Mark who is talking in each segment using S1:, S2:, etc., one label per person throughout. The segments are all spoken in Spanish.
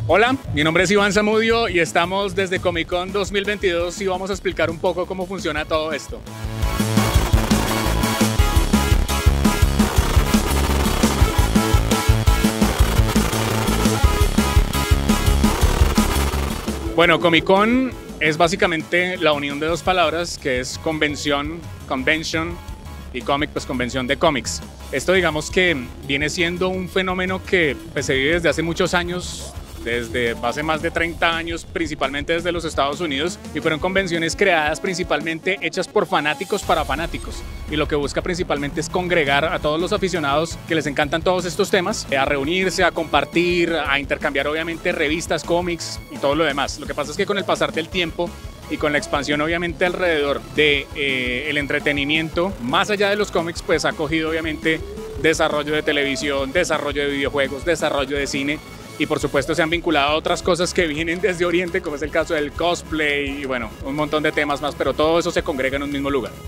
S1: Hola, mi nombre es Iván Zamudio y estamos desde Comic Con 2022 y vamos a explicar un poco cómo funciona todo esto. Bueno, Comic Con es básicamente la unión de dos palabras que es convención, convention, y cómic, pues convención de cómics. Esto digamos que viene siendo un fenómeno que pues, se vive desde hace muchos años, desde hace más de 30 años, principalmente desde los Estados Unidos, y fueron convenciones creadas principalmente hechas por fanáticos para fanáticos, y lo que busca principalmente es congregar a todos los aficionados que les encantan todos estos temas, a reunirse, a compartir, a intercambiar obviamente revistas, cómics y todo lo demás. Lo que pasa es que con el pasar del tiempo y con la expansión obviamente alrededor de el entretenimiento, más allá de los cómics, pues ha cogido obviamente desarrollo de televisión, desarrollo de videojuegos, desarrollo de cine, y por supuesto se han vinculado a otras cosas que vienen desde Oriente, como es el caso del cosplay y bueno, un montón de temas más, pero todo eso se congrega en un mismo lugar.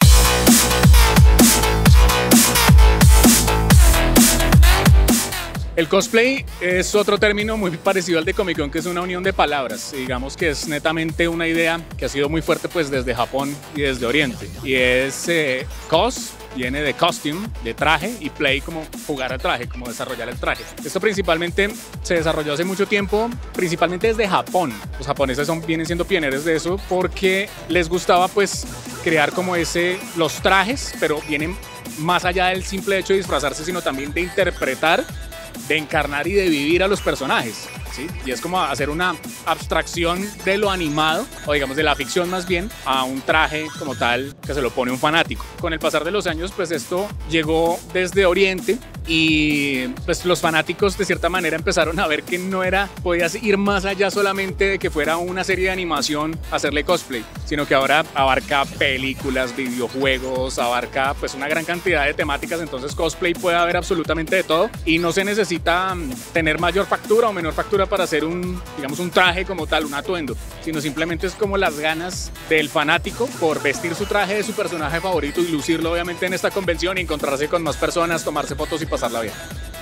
S1: El cosplay es otro término muy parecido al de Comic Con, que es una unión de palabras. Digamos que es netamente una idea que ha sido muy fuerte pues desde Japón y desde Oriente. Y es cos, viene de costume, de traje, y play como jugar al traje, como desarrollar el traje. Esto principalmente se desarrolló hace mucho tiempo, principalmente desde Japón. Los japoneses vienen siendo pioneros de eso porque les gustaba pues crear como los trajes, pero vienen más allá del simple hecho de disfrazarse, sino también de interpretar, de encarnar y de vivir a los personajes, ¿sí? Y es como hacer una abstracción de lo animado, o digamos de la ficción más bien, a un traje como tal que se lo pone un fanático. Con el pasar de los años, pues esto llegó desde Oriente y pues los fanáticos de cierta manera empezaron a ver que podías ir más allá solamente de que fuera una serie de animación hacerle cosplay, sino que ahora abarca películas, videojuegos, abarca pues una gran cantidad de temáticas. Entonces cosplay puede haber absolutamente de todo y no se necesita tener mayor factura o menor factura para hacer digamos un traje como tal, un atuendo, sino simplemente es como las ganas del fanático por vestir su traje de su personaje favorito y lucirlo obviamente en esta convención y encontrarse con más personas, tomarse fotos y pasarla bien.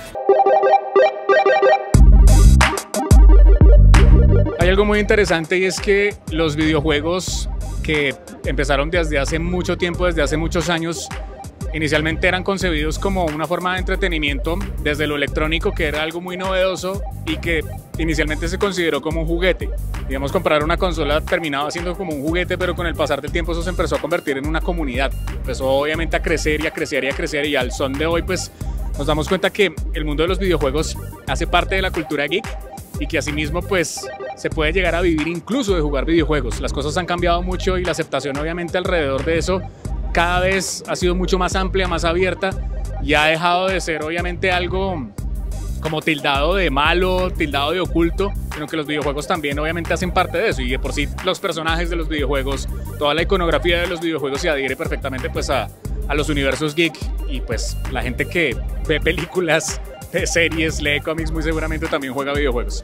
S1: Hay algo muy interesante y es que los videojuegos que empezaron desde hace mucho tiempo, desde hace muchos años, inicialmente eran concebidos como una forma de entretenimiento desde lo electrónico, que era algo muy novedoso y que inicialmente se consideró como un juguete. Digamos, comprar una consola terminaba siendo como un juguete, pero con el pasar del tiempo eso se empezó a convertir en una comunidad. Empezó obviamente a crecer y a crecer y a crecer, y al son de hoy pues nos damos cuenta que el mundo de los videojuegos hace parte de la cultura geek y que asimismo pues se puede llegar a vivir incluso de jugar videojuegos. Las cosas han cambiado mucho y la aceptación obviamente alrededor de eso cada vez ha sido mucho más amplia, más abierta, y ha dejado de ser obviamente algo como tildado de malo, tildado de oculto, sino que los videojuegos también obviamente hacen parte de eso, y de por sí los personajes de los videojuegos, toda la iconografía de los videojuegos se adhiere perfectamente pues a los universos geek, y pues la gente que ve películas, de series, lee cómics, muy seguramente también juega videojuegos.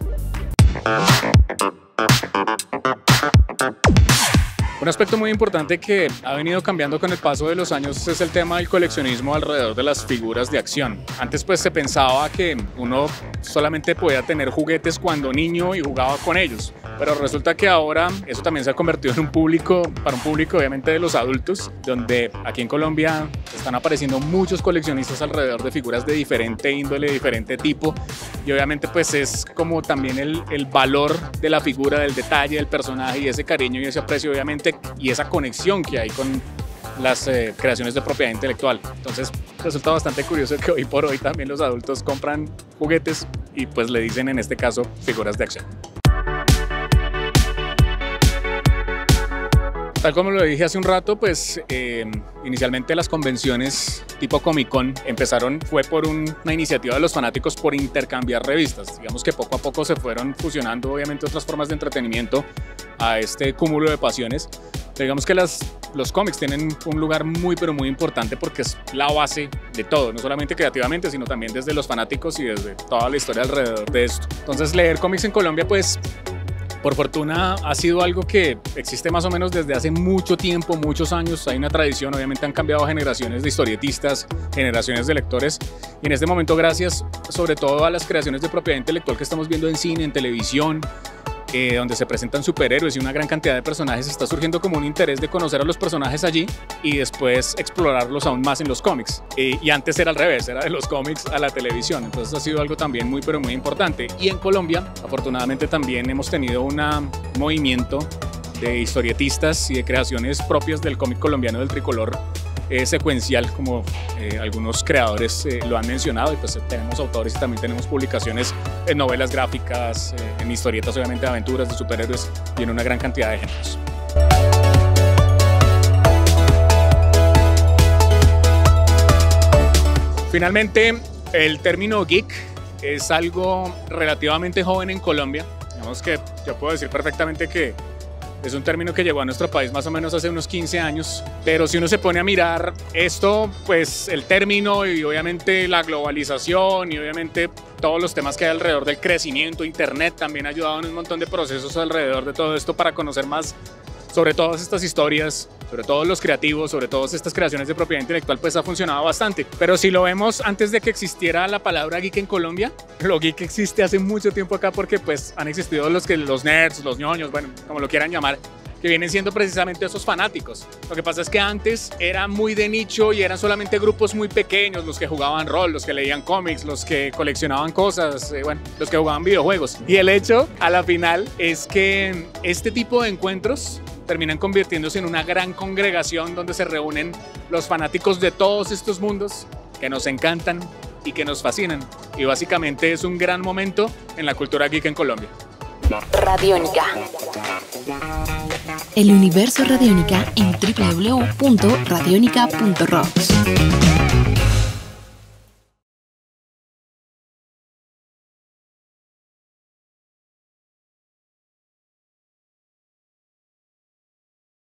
S1: Un aspecto muy importante que ha venido cambiando con el paso de los años es el tema del coleccionismo alrededor de las figuras de acción. Antes pues se pensaba que uno solamente podía tener juguetes cuando niño y jugaba con ellos, pero resulta que ahora eso también se ha convertido en para un público obviamente de los adultos, donde aquí en Colombia están apareciendo muchos coleccionistas alrededor de figuras de diferente índole, de diferente tipo, y obviamente pues es como también el valor de la figura, del detalle, del personaje y ese cariño y ese aprecio obviamente, y esa conexión que hay con las creaciones de propiedad intelectual. Entonces resulta bastante curioso que hoy por hoy también los adultos compran juguetes y pues le dicen en este caso figuras de acción. Tal como lo dije hace un rato, pues inicialmente las convenciones tipo Comic Con fue por una iniciativa de los fanáticos por intercambiar revistas. Digamos que poco a poco se fueron fusionando obviamente otras formas de entretenimiento a este cúmulo de pasiones. Pero digamos que los cómics tienen un lugar muy pero muy importante porque es la base de todo, no solamente creativamente, sino también desde los fanáticos y desde toda la historia alrededor de esto. Entonces leer cómics en Colombia pues Por fortuna ha sido algo que existe más o menos desde hace mucho tiempo, muchos años. Hay una tradición, obviamente han cambiado generaciones de historietistas, generaciones de lectores, y en este momento gracias sobre todo a las creaciones de propiedad intelectual que estamos viendo en cine, en televisión, donde se presentan superhéroes y una gran cantidad de personajes, está surgiendo como un interés de conocer a los personajes allí y después explorarlos aún más en los cómics. Y antes era al revés, era de los cómics a la televisión, entonces ha sido algo también muy pero muy importante. Y en Colombia, afortunadamente también hemos tenido un movimiento de historietistas y de creaciones propias del cómic colombiano del tricolor, secuencial, como algunos creadores lo han mencionado, y pues tenemos autores y también tenemos publicaciones en novelas gráficas, en historietas obviamente de aventuras, de superhéroes y en una gran cantidad de géneros. Finalmente, el término geek es algo relativamente joven en Colombia. Digamos que yo puedo decir perfectamente que es un término que llegó a nuestro país más o menos hace unos 15 años, pero si uno se pone a mirar esto, pues el término y obviamente la globalización y obviamente todos los temas que hay alrededor del crecimiento, internet también ha ayudado en un montón de procesos alrededor de todo esto para conocer más sobre todas estas historias, sobre todos los creativos, sobre todas estas creaciones de propiedad intelectual, pues ha funcionado bastante. Pero si lo vemos antes de que existiera la palabra geek en Colombia, lo geek existe hace mucho tiempo acá porque pues han existido los nerds, los ñoños, bueno, como lo quieran llamar, que vienen siendo precisamente esos fanáticos. Lo que pasa es que antes era muy de nicho y eran solamente grupos muy pequeños, los que jugaban rol, los que leían cómics, los que coleccionaban cosas, bueno, los que jugaban videojuegos. Y el hecho, a la final, es que este tipo de encuentros terminan convirtiéndose en una gran congregación donde se reúnen los fanáticos de todos estos mundos que nos encantan y que nos fascinan. Y básicamente es un gran momento en la cultura geek en Colombia.
S2: Radiónica. El universo Radiónica en www.radionica.rocks.